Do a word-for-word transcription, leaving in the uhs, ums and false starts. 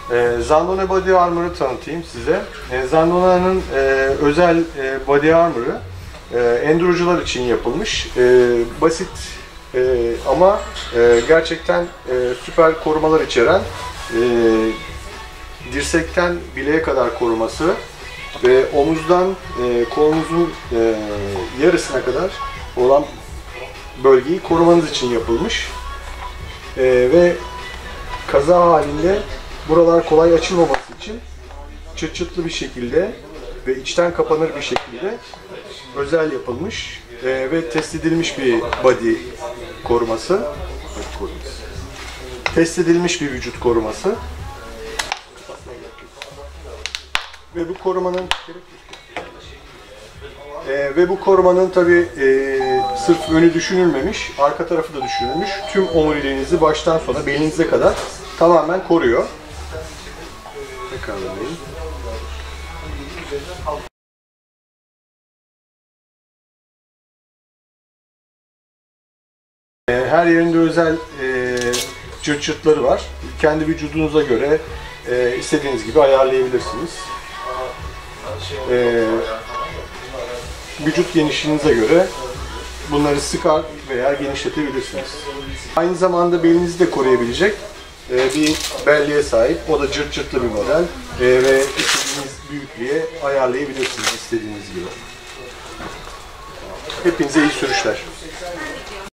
E, Zandone Body Armor'ı tanıtayım size. E, Zandona'nın e, özel e, Body Armor'ı e, endurocular için yapılmış. E, basit e, ama e, gerçekten e, süper korumalar içeren, e, dirsekten bileğe kadar koruması ve omuzdan e, kolunuzun e, yarısına kadar olan bölgeyi korumanız için yapılmış. E, ve kaza halinde buralar kolay açılmaması için çıt çıtlı bir şekilde ve içten kapanır bir şekilde özel yapılmış e, ve test edilmiş bir body koruması. Test edilmiş bir vücut koruması. Ve bu korumanın e, ve bu korumanın tabi e, sırf önü düşünülmemiş, arka tarafı da düşünülmüş. Tüm omuriliğinizi baştan sona belinize kadar tamamen koruyor. Tekrarlayayım. Her yerinde özel e, çırt çırtları var. Kendi vücudunuza göre e, istediğiniz gibi ayarlayabilirsiniz. E, vücut genişliğinize göre bunları sıkar veya genişletebilirsiniz. Aynı zamanda belinizi de koruyabilecek e, bir belliğe sahip. O da cırt cırtlı bir model e, ve istediğiniz büyüklüğe ayarlayabilirsiniz istediğiniz gibi. Hepinize iyi sürüşler.